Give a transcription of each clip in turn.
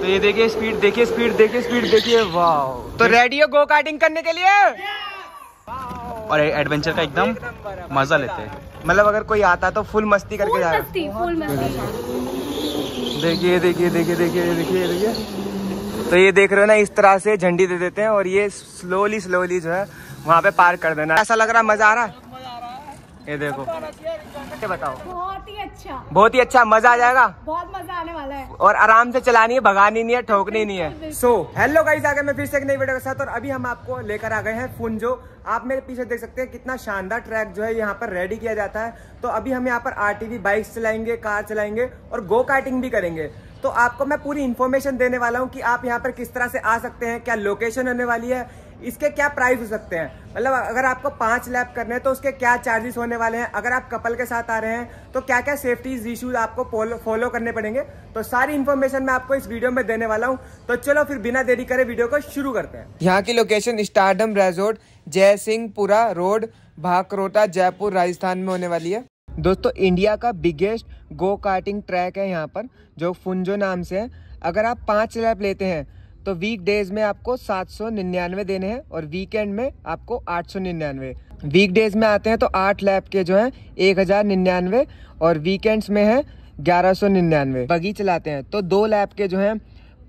तो ये देखिए स्पीड, देखिए स्पीड, देखिए स्पीड, देखिए वाह। तो रेडी हो गो कार्टिंग करने के लिए? और एडवेंचर का एकदम मजा लेते हैं। मतलब अगर कोई आता तो फुल मस्ती करके जाए। देखिए देखिए देखिए देखिए देखिए देखिए। तो ये देख रहे हो ना, इस तरह से झंडी दे देते हैं और ये स्लोली स्लोली जो है वहाँ पे पार्क कर देना। ऐसा लग रहा है, मजा आ रहा है? ये देखो, बताओ। बहुत ही अच्छा, मजा आ जाएगा, बहुत मजा आने वाला है। और आराम से चलानी है, भगानी नहीं है, ठोकनी नहीं है। सो हेलो गाइस, आ गए मैं फिर से एक नई वीडियो के साथ। और अभी हम आपको लेकर आ गए हैं फुंजो। आप मेरे पीछे देख सकते हैं कितना शानदार ट्रैक जो है यहाँ पर रेडी किया जाता है। तो अभी हम यहाँ पर आरटीवी बाइक्स चलाएंगे, कार चलाएंगे और गो कार्टिंग भी करेंगे। तो आपको मैं पूरी इन्फॉर्मेशन देने वाला हूँ कि आप यहाँ पर किस तरह से आ सकते हैं, क्या लोकेशन होने वाली है, इसके क्या प्राइस हो सकते हैं। मतलब अगर आपको 5 लैप करने हैं तो उसके क्या चार्जेस होने वाले हैं। अगर आप कपल के साथ आ रहे हैं तो क्या क्या सेफ्टी इश्यूज आपको फॉलो करने पड़ेंगे। तो सारी इन्फॉर्मेशन मैं आपको इस वीडियो में देने वाला हूं। तो चलो फिर बिना देरी करे वीडियो को शुरू करते हैं। यहाँ की location Stardom resort, Jai Singhpura road, Bhakrota, Jaipur, Rajasthan में होने वाली है। दोस्तों, इंडिया का बिगेस्ट गो कार्टिंग ट्रैक है यहाँ पर, जो फुंजो नाम से है। अगर आप 5 लैप लेते हैं तो वीक डेज में आपको 799 देने हैं और वीकेंड में आपको 899। वीक डेज में आते हैं तो 8 लैप के जो है 1099 और वीकेंड्स में है 1199। बगी चलाते हैं तो 2 लैप के जो है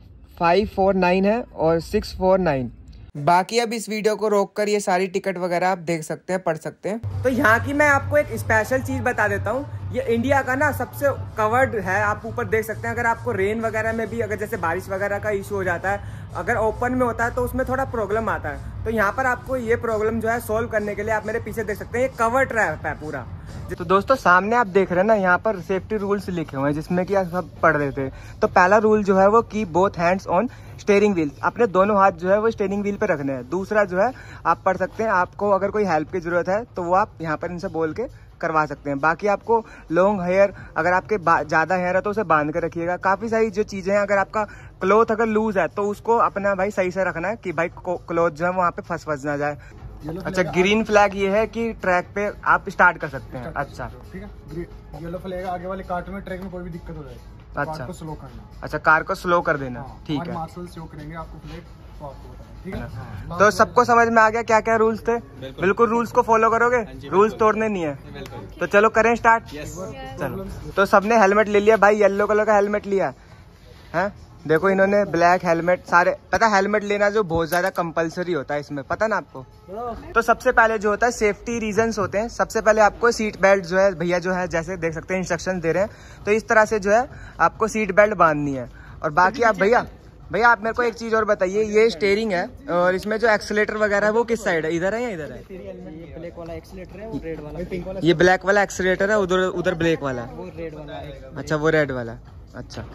549 है और 649। बाकी अब इस वीडियो को रोककर ये सारी टिकट वगैरह आप देख सकते हैं, पढ़ सकते हैं। तो यहाँ की मैं आपको एक स्पेशल चीज बता देता हूँ। ये इंडिया का ना सबसे कवर्ड है, आप ऊपर देख सकते हैं। अगर आपको रेन वगैरह में भी, अगर जैसे बारिश वगैरह का इशू हो जाता है, अगर ओपन में होता है तो उसमें थोड़ा प्रॉब्लम आता है। तो यहाँ पर आपको ये प्रॉब्लम जो है सोल्व करने के लिए आप मेरे पीछे देख सकते हैं, ये कवर ट्रैप है पूरा। तो दोस्तों, सामने आप देख रहे हैं ना, यहाँ पर सेफ्टी रूल्स लिखे हुए हैं जिसमें कि आप सब पढ़ रहे थे। तो पहला रूल जो है वो की both hands on steering wheel, अपने दोनों हाथ जो है वो स्टीयरिंग व्हील पे रखने हैं। दूसरा जो है आप पढ़ सकते हैं, आपको अगर कोई हेल्प की जरूरत है तो वो आप यहाँ पर इनसे बोल के करवा सकते हैं। बाकी आपको लॉन्ग हेयर, अगर आपके ज्यादा हेयर है तो उसे बांध के रखिएगा। काफी सारी जो चीजें हैं, अगर आपका क्लोथ अगर लूज है तो उसको अपना भाई सही से रखना है कि भाई क्लोथ जो है वहाँ पे फंस ना जाए। अच्छा, ग्रीन फ्लैग ये है कि ट्रैक पे आप स्टार्ट कर सकते हैं। अच्छा ठीक है, येलो फ्लैग आगे वाले कार्ट में, ट्रैक में कोई भी दिक्कत हो जाए तो अच्छा कार को स्लो करना। अच्छा, कार को स्लो कर देना। ठीक है, मार्शल शो करेंगे आपको फ्लैग, तो आपको बताएं, ठीक है। तो सबको समझ में आ गया क्या क्या रूल्स थे? बिल्कुल रूल्स को फॉलो करोगे, रूल्स तोड़ने नहीं है। तो चलो करें स्टार्ट। चलो, तो सबने हेलमेट ले लिया भाई, येलो कलर का हेलमेट लिया है। देखो इन्होंने ब्लैक हेलमेट, सारे पता, हेलमेट लेना जो बहुत ज्यादा कंपलसरी होता है इसमें, पता ना आपको। तो सबसे पहले जो होता है सेफ्टी रीजंस होते हैं। सबसे पहले आपको सीट बेल्ट जो है भैया जो है, जैसे देख सकते हैं इंस्ट्रक्शन दे रहे हैं, तो इस तरह से जो है आपको सीट बेल्ट बांधनी है। और बाकी आप भैया आप मेरे को एक चीज और बताइए, ये स्टीयरिंग है और इसमें जो एक्सीलेटर वगैरह है वो किस साइड है, इधर है या इधर है? ये ब्लैक वाला एक्सीलेटर है, वो रेड वाला। ये ब्लैक वाला एक्सीलेटर है, उधर ब्लैक वाला, वो रेड वाला है। अच्छा, वो रेड वाला। अच्छा,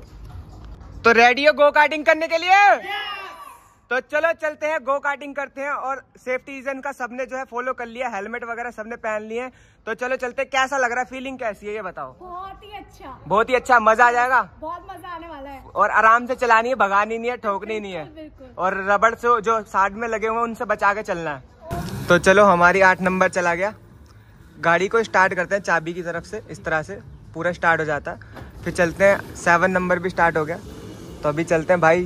तो रेडी हो गो कार्टिंग करने के लिए? तो चलो चलते हैं, गो कार्टिंग करते हैं। और सेफ्टी रीजन का सबने जो है फॉलो कर लिया, हेलमेट वगैरह सबने पहन लिए। तो चलो चलते हैं। कैसा लग रहा है, फीलिंग कैसी है ये बताओ? बहुत ही अच्छा, बहुत ही अच्छा, मजा आ जाएगा, बहुत मजा आने वाला है। और आराम से चलानी है, भगानी नहीं है, ठोकनी नहीं है। और रबड़ से जो साइड में लगे हुए हैं उनसे बचा के चलना है। तो चलो, हमारी 8 नंबर चला गया। गाड़ी को स्टार्ट करते हैं चाबी की तरफ से, इस तरह से पूरा स्टार्ट हो जाता है। फिर चलते हैं, 7 नंबर भी स्टार्ट हो गया। तो अभी चलते हैं भाई,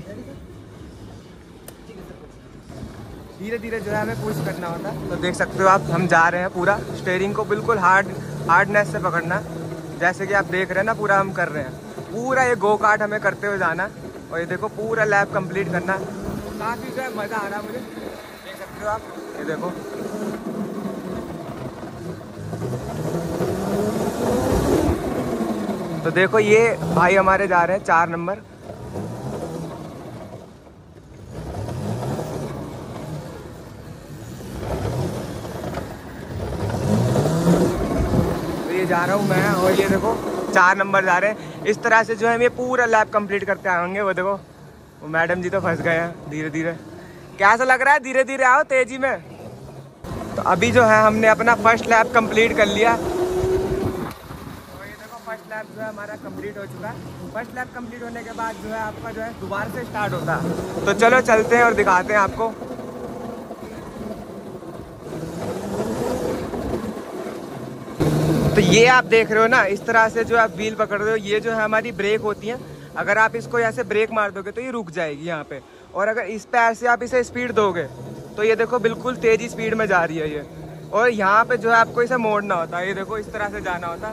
धीरे धीरे जो है हमें पुश करना होता है। तो देख सकते हो आप, हम जा रहे हैं पूरा, स्टीयरिंग को बिल्कुल हार्डनेस से पकड़ना है। जैसे कि आप देख रहे हैं ना, पूरा हम कर रहे हैं, पूरा ये गो कार्ट हमें करते हुए जाना है। और ये देखो पूरा लैप कंप्लीट करना है। काफ़ी जो है मज़ा आ रहा है मुझे, देख सकते हो आप, ये देखो। तो देखो ये भाई हमारे जा रहे हैं 4 नंबर। जा रहा हूँ मैं, और ये देखो 4 नंबर जा रहे हैं। इस तरह से जो है ये पूरा लैब कंप्लीट करते आएंगे। वो देखो, वो मैडम जी तो फंस गए हैं धीरे धीरे। कैसा लग रहा है? धीरे धीरे आओ, तेजी में। तो अभी जो है हमने अपना फर्स्ट लैब कंप्लीट कर लिया। तो ये देखो फर्स्ट लैब जो है हमारा कंप्लीट हो चुका है। फर्स्ट लैब कंप्लीट होने के बाद जो है आपका जो है दोबारा से स्टार्ट होता है। तो चलो चलते हैं और दिखाते हैं आपको। तो ये आप देख रहे हो ना, इस तरह से जो आप व्हील पकड़ रहे हो, ये जो है हमारी ब्रेक होती है। अगर आप इसको यहाँ से ब्रेक मार दोगे तो ये रुक जाएगी यहाँ पे, और अगर इस पैर से आप इसे स्पीड दोगे तो ये देखो बिल्कुल तेजी स्पीड में जा रही है ये। और यहाँ पे जो है आपको इसे मोड़ना होता है, ये देखो इस तरह से जाना होता है।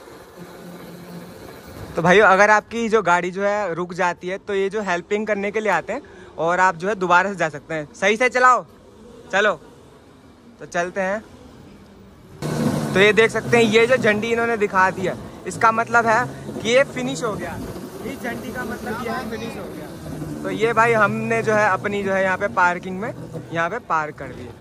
तो भाई अगर आपकी जो गाड़ी जो है रुक जाती है तो ये जो हेल्पिंग करने के लिए आते हैं और आप जो है दोबारा से जा सकते हैं। सही से चलाओ, चलो तो चलते हैं। तो ये देख सकते हैं ये जो झंडी इन्होंने दिखा दिया, इसका मतलब है कि ये फिनिश हो गया। इस झंडी का मतलब ये है फिनिश हो गया। तो ये भाई हमने जो है अपनी जो है यहाँ पे पार्किंग में यहाँ पे पार्क कर दिया।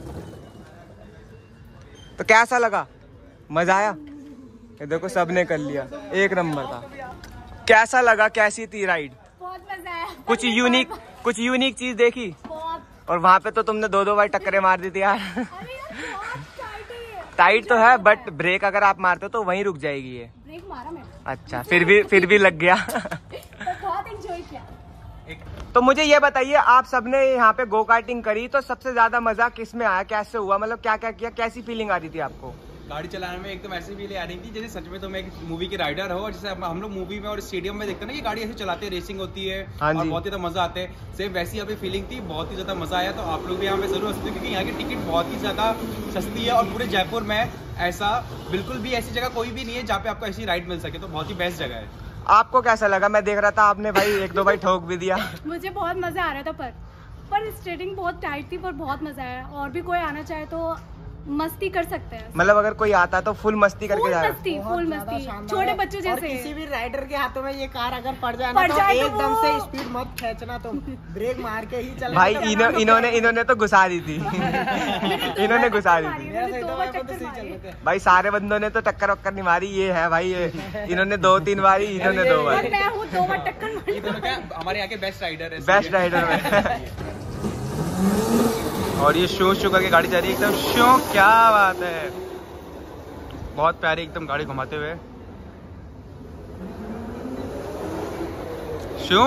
तो कैसा लगा, मजा आया? ये देखो सबने कर लिया, एक नंबर था। कैसा लगा, कैसी थी राइड? बहुत मजा आया। कुछ यूनिक चीज देखी? बहुत। और वहाँ पे तो तुमने 2-2 बार टक्करें मार दी थी यार। अरे यार बहुत टाइट है। टाइट तो है बट ब्रेक अगर आप मारते हो तो वहीं रुक जाएगी ये। ब्रेक मारा मैंने। अच्छा, फिर भी लग गया। तो बहुत एंजॉय किया। तो मुझे ये बताइए, आप सबने यहाँ पे गो कार्टिंग करी तो सबसे ज्यादा मजा किस में आया, कैसे हुआ, मतलब क्या क्या किया, कैसी फीलिंग आ रही थी आपको? गाड़ी चलाने में एकदम ऐसी फीलिंग आ रही थी जैसे सच में तुम एक मूवी के राइडर हो, और जैसे हम लोग मूवी में और स्टेडियम में देखते हैं ना कि गाड़ी ऐसे चलाते हैं, रेसिंग होती है हाँ और जी। बहुत ही ज्यादा मजा आते हैं। सेम वैसी अभी फीलिंग थी, बहुत ही ज्यादा मजा आया। तो आप लोग भी यहाँ पे जरूर हंसते, क्योंकि यहाँ की टिकट बहुत ही ज्यादा सस्ती है और पूरे जयपुर में ऐसा बिल्कुल भी ऐसी जगह कोई भी नहीं है जहाँ पे आपको ऐसी राइड मिल सके। तो बहुत ही बेस्ट जगह है। आपको कैसा लगा? मैं देख रहा था आपने भाई 1-2 बार ठोक भी दिया। मुझे बहुत मजा आ रहा था, पर स्टेटिंग बहुत टाइट थी, पर बहुत मजा आया। और भी कोई आना चाहे तो मस्ती कर सकते हैं। मतलब अगर कोई आता तो फुल मस्ती करके जा रहा है। फुल मस्ती छोटे बच्चों और जैसे। किसी भी राइडर के हाथों में ये कार अगर पड़ जाए ना तो एकदम से स्पीड मत खींचना, तुम ब्रेक मार के ही चलना। भाई इन्होंने तो घुसा दी थी। इन्होंने घुसा दी थी मैंने 2 बार टक्कर मारी। भाई। सारे बंदों ने तो टक्कर वक्कर नहीं मारी, ये है भाई ये इन्होंने 2-3 बारी, इन्होंने 2 बार। और मैं हूँ 2 बार टक्कर मारी। ये दोनों क्या हमारे यहाँ के बेस्ट राइडर है, बेस्ट राइडर में। और ये शो करके गाड़ी जा रही है एकदम शो, क्या बात है, बहुत प्यारी एकदम गाड़ी घुमाते हुए शो।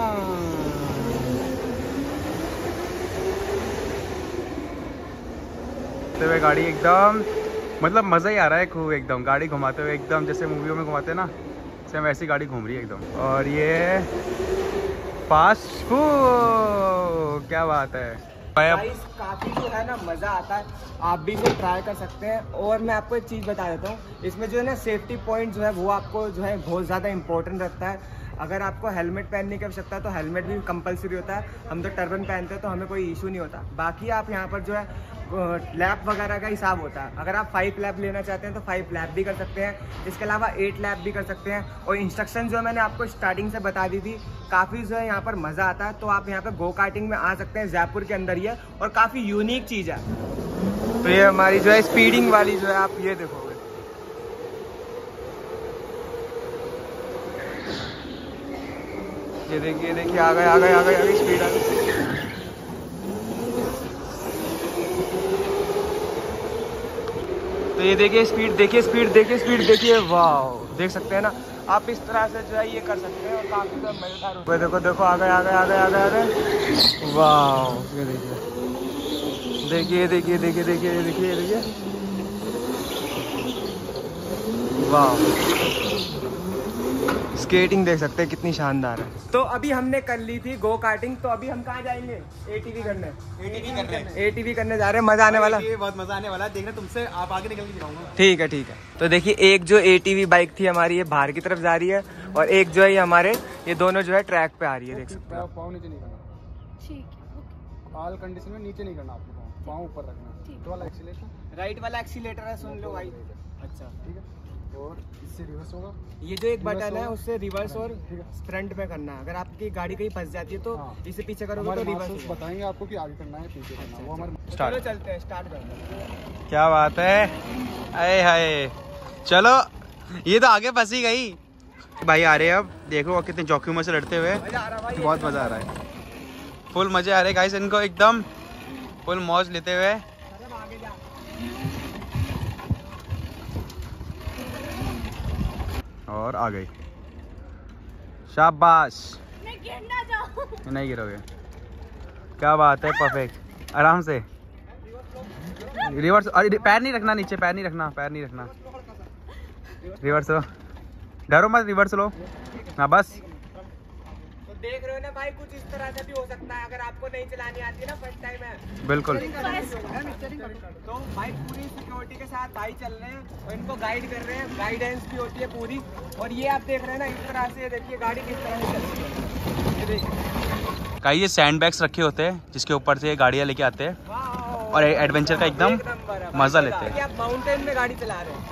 हुए गाड़ी एकदम, मतलब मजा ही आ रहा है खूब एकदम, गाड़ी घुमाते हुए एकदम जैसे मूवियों में घुमाते हैं ना, सेम ऐसी गाड़ी घूम रही है एकदम। और ये फास्ट फूड, क्या बात है भाई। काफी जो है ना मजा आता है, आप भी इसे ट्राई कर सकते हैं। और मैं आपको एक चीज बता देता हूँ, इसमें जो है ना सेफ्टी पॉइंट जो है वो आपको जो है बहुत ज्यादा इंपॉर्टेंट रखता है। अगर आपको हेलमेट पहनने की आवश्यकता है तो हेलमेट भी कंपलसरी होता है। हम तो टर्बन पहनते हैं तो हमें कोई इशू नहीं होता। बाकी आप यहाँ पर जो है लैप वगैरह का हिसाब होता है। अगर आप 5 लैप लेना चाहते हैं तो 5 लैप भी कर सकते हैं, इसके अलावा 8 लैप भी कर सकते हैं। और इंस्ट्रक्शन जो है मैंने आपको स्टार्टिंग से बता दी थी, काफ़ी जो है यहाँ पर मज़ा आता है। तो आप यहाँ पर गो कार्टिंग में आ सकते हैं, जयपुर के अंदर ही है और काफ़ी यूनिक चीज़ है। तो ये हमारी जो है स्पीडिंग वाली जो है, आप ये देखोगे, ये देखिए आ गई स्पीड आ गई। तो ये देखिए स्पीड देखिए, वाह, देख सकते हैं ना आप, इस तरह से जो है ये कर सकते हैं और काफी मजेदार होगा। देखो आ गए, वाह, ये देखिए, वाह, स्केटिंग देख सकते हैं कितनी शानदार है। तो अभी हमने कर ली थी गो कार्टिंग, तो अभी हम कहाँ जाएंगे? एटीवी करने जा रहे हैं। मजा आने वाला, ये बहुत मजा आने वाला है। देखना तुमसे आप आगे निकल के दिखाऊंगा। ठीक है। तो देखिए एक जो एटीवी बाइक थी हमारी, ये बाहर की तरफ जा रही है, और एक जो है हमारे ये दोनों जो है ट्रैक पे आ रही है, देख सकते हैं। पाँव नीचे नहीं करना, ठीक है। ऑल कंडीशन में नीचे नहीं करना, आपको पाँव ऊपर रखना। ठीक। तो वाला एक्सीलेटर, राइट वाला एक्सीलेटर है, सुन लो भाई। अच्छा, ठीक है। और इससे रिवर्स होगा, ये जो एक बटन है होगा। उससे रिवर्स और ठीक है। फ्रंट में करना है। अगर आपकी गाड़ी कहीं फंस जाती है तो हाँ। इसे पीछे करोगे हमारे तो मास्टर्स रिवर्स। बताएंगे आपको कि आगे करना है पीछे करना है, वो हमारे चलो चलते हैं, स्टार्ट करते हैं। क्या बात है, अरे हाय, चलो ये तो आगे फंसी गई। भाई आ रहे हैं, अब देखो कितने जोखिमों से लड़ते हुए, बहुत मजा आ रहा है, फुल मजे आ रहे हैं गाइस, इनको एकदम फुल मौज लेते हुए। और आ गई, शाबाश, मैं गिर ना जाऊं। नहीं गिरोगे, क्या बात है, परफेक्ट, आराम से रिवर्स, अरे पैर नहीं रखना नीचे, पैर नहीं रखना, रिवर्स हो, डरो मत, रिवर्स लो, हाँ बस, देख रहे हो ना भाई, कुछ इस तरह से भी हो सकता है अगर आपको नहीं चलानी आती है ना फर्स्ट टाइम है। बिल्कुल। तो भाई पूरी सिक्योरिटी के साथ भाई चल रहे हैं और इनको गाइड कर रहे हैं, गाइडेंस भी होती है पूरी। और ये आप देख रहे हैं ना इस तरह से, देखिए गाड़ी किस तरह से चलती है, ये देखिए। कई ये सैंड बैग्स रखे होते हैं जिसके ऊपर से ये गाड़ियाँ लेके आते हैं और एडवेंचर का एकदम मजा लेते हैं। आप माउंटेन में गाड़ी चला रहे हैं।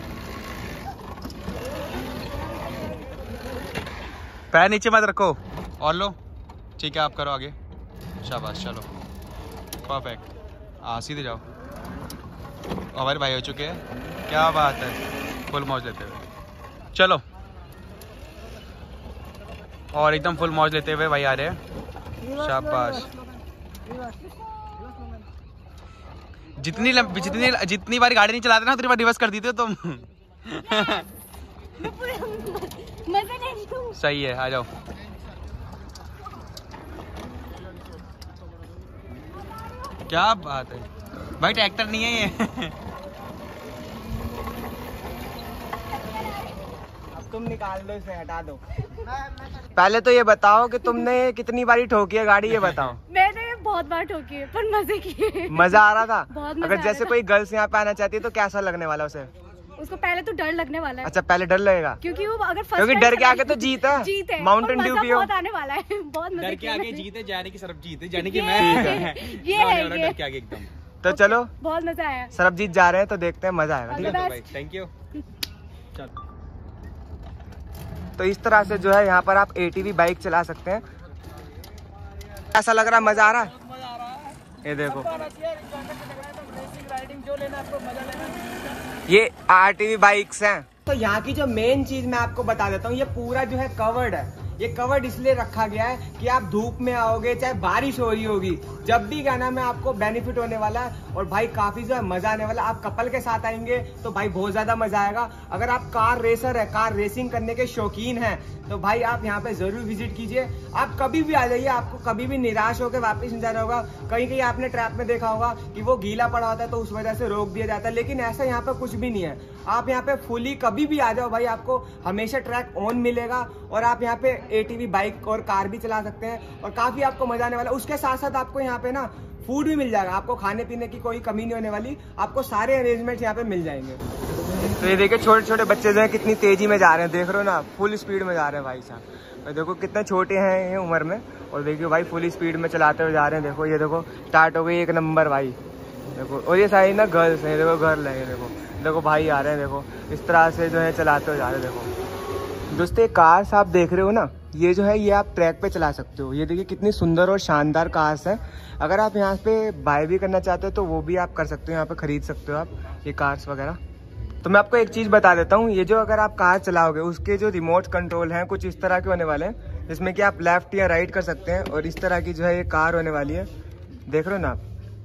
पैर नीचे मत रखो और लो, ठीक है आप करो आगे, शाबाश, चलो परफेक्ट। सीधे जाओ। हमारे भाई हो चुके हैं, क्या बात है, फुल मौज लेते हुए चलो। और एकदम फुल मौज लेते हुए भाई आ रहे हैं, शाबाश। जितनी बार गाड़ी नहीं चलाते ना उतनी बार रिवर्स कर देते हो तुम। सही है, आ जाओ। क्या बात है भाई, ट्रैक्टर नहीं है ये। अब तुम निकाल दो इसे, हटा दो। पहले तो ये बताओ कि तुमने कितनी बारी ठोकी है गाड़ी, ये बताओ। मैंने बहुत बार ठोकी है पर मजे किए। मजा आ रहा था? बहुत मजा अगर जैसे कोई गर्ल्स यहाँ पे आना चाहती है तो कैसा लगने वाला उसे? उसको पहले तो डर लगने वाला है। अच्छा, पहले डर लगेगा क्योंकि वो अगर क्योंकि डर के आगे तो जीत है। जीत है, माउंटेन ड्यू पियो। बहुत आने वाला है, बहुत मजे डर के आगे किए। जीते, जाने की सरब जीते, जाने की ये मैं है, ये है, डर के आगे एकदम। तो चलो, बहुत मजा आया। सरबजीत जा रहे हैं तो देखते हैं, मजा आएगा। ठीक है भाई, थैंक यू। चलो, तो इस तरह से जो है यहाँ पर आप ATV बाइक चला सकते हैं। ऐसा लग रहा है, मजा आ रहा है? ये देखो, ये RTV बाइक्स हैं। तो यहाँ की जो मेन चीज मैं आपको बता देता हूँ, ये पूरा जो है कवर्ड है। ये कवर्ड इसलिए रखा गया है कि आप धूप में आओगे, चाहे बारिश हो रही होगी, जब भी क्या नाम है आपको बेनिफिट होने वाला है। और भाई काफी जो है मजा आने वाला है। आप कपल के साथ आएंगे तो भाई बहुत ज्यादा मजा आएगा। अगर आप कार रेसर है, कार रेसिंग करने के शौकीन हैं, तो भाई आप यहाँ पे जरूर विजिट कीजिए। आप कभी भी आ जाइए, आपको कभी भी निराश होकर वापस नहीं जाना होगा। कहीं कहीं आपने ट्रैप में देखा होगा कि वो गीला पड़ा होता है तो उस वजह से रोक दिया जाता है, लेकिन ऐसा यहाँ पे कुछ भी नहीं है। आप यहाँ पे फुली कभी भी आ जाओ भाई, आपको हमेशा ट्रैक ऑन मिलेगा। और आप यहाँ पे ATV बाइक और कार भी चला सकते हैं और काफी आपको मजा आने वाला है। उसके साथ साथ आपको यहाँ पे ना फूड भी मिल जाएगा, आपको खाने पीने की कोई कमी नहीं होने वाली, आपको सारे अरेंजमेंट यहाँ पे मिल जाएंगे। तो ये देखिए छोटे छोटे बच्चे जो है कितनी तेजी में जा रहे हैं, देख रहे हो ना, फुल स्पीड में जा रहे हैं भाई साहब। और देखो कितने छोटे हैं ये उम्र में, और देखियो भाई फुल स्पीड में चलाते हुए जा रहे हैं। देखो ये देखो स्टार्ट हो गई, 1 नंबर भाई देखो। और ये सारी ना गर्ल्स है, देखो गर्ल है, देखो भाई आ रहे हैं, देखो इस तरह से जो है चलाते हुए जा रहे हैं। देखो दोस्तों, कार्स आप देख रहे हो ना, ये जो है ये आप ट्रैक पे चला सकते हो। ये देखिए कितनी सुंदर और शानदार कार्स है। अगर आप यहाँ पे बाय भी करना चाहते हो तो वो भी आप कर सकते हो, यहाँ पे खरीद सकते हो आप ये कार्स वगैरह। तो मैं आपको एक चीज़ बता देता हूँ, ये जो अगर आप कार चलाओगे उसके जो रिमोट कंट्रोल हैं कुछ इस तरह के होने वाले हैं, जिसमें कि आप लेफ्ट या राइट कर सकते हैं। और इस तरह की जो है ये कार होने वाली है, देख रहे हो ना आप।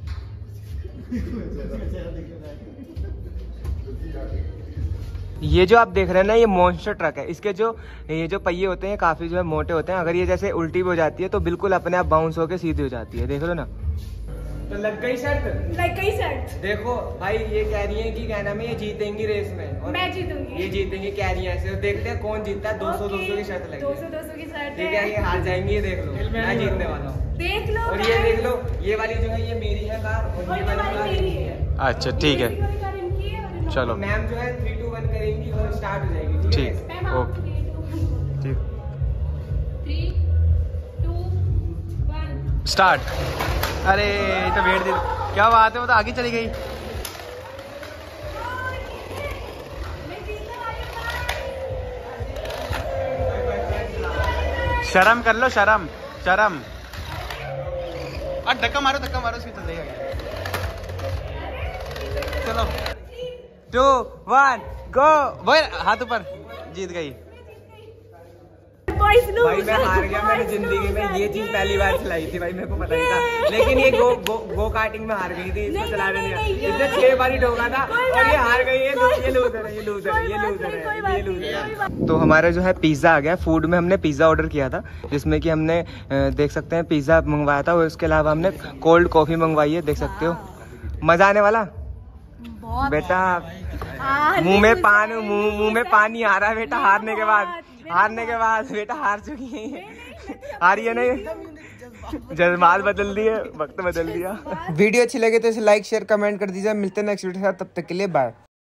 ये जो आप देख रहे हैं ना, ये मॉन्स्टर ट्रक है। इसके जो ये जो पहिए होते हैं काफी जो है मोटे होते हैं। अगर ये जैसे उल्टी भी हो जाती है तो बिल्कुल अपने आप बाउंस होकर सीधी हो जाती है, देख लो ना। तो लग गई शर्त, लग गई शर्त। देखो भाई ये कह रही है कि क्या नाम है, ये जीतेंगी रेस में और मैं जीतूंगी, ये जीतेंगी कह रही है ऐसे। देखते हैं कौन जीतता है। 200 की शर्त लगी, 200 की शर्त ठीक है। ये हार जाएंगी, ये देख लो, मैं जीतने वाला हूँ, देख लो। और ये देख लो, ये वाली जो है ये मेरी है कार और ये वाली कार मेरी है। अच्छा ठीक है, चलो मैम जो है 3, 2, 1 करेंगी और स्टार्ट हो जाएगी, ठीक है, ओके ठीक, 3, 2, 1 स्टार्ट। अरे तो वेट दे, क्या बात है, वो तो आगे चली गई। शर्म कर लो, शर्म शर्म। और धक्का मारो उसकी चल देगा। चलो 2, 1 गो। वो हाथ ऊपर, जीत गई भाई। मैं हार गया, मैंने जिंदगी में ये चीज पहली बार चलाई थी भाई, मेरे को पता नहीं था। लेकिन ये गो कार्टिंग में हार गई थी, इसको चलाने नहीं। इसने 6 बार ही ठोका था और ये हार गई है। ये लूजर है, ये लूजर है, ये लूजर है, ये लूजर है। तो हमारे जो है पिज्जा आ गया। फूड में हमने पिज्जा ऑर्डर किया था, जिसमें कि हमने देख सकते हैं पिज्जा मंगवाया था और उसके अलावा हमने कोल्ड कॉफी मंगवाई है, देख सकते हो। मजा आने वाला बेटा, मुंह में पानी आ रहा है बेटा। हारने के बाद बेटा हार चुकी है। आ रही है ना ये, जज्बात बदल दिए, वक्त बदल दिया। वीडियो अच्छी लगे तो इसे लाइक शेयर कमेंट कर दीजिए। मिलते हैं नेक्स्ट वीडियो के साथ, तब तक के लिए बाय।